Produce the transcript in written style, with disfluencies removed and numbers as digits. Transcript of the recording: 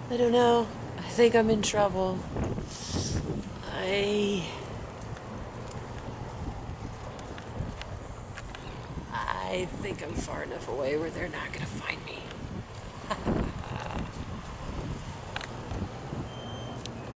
I don't know. I think I'm in trouble. I... I think I'm far enough away where they're not gonna find me.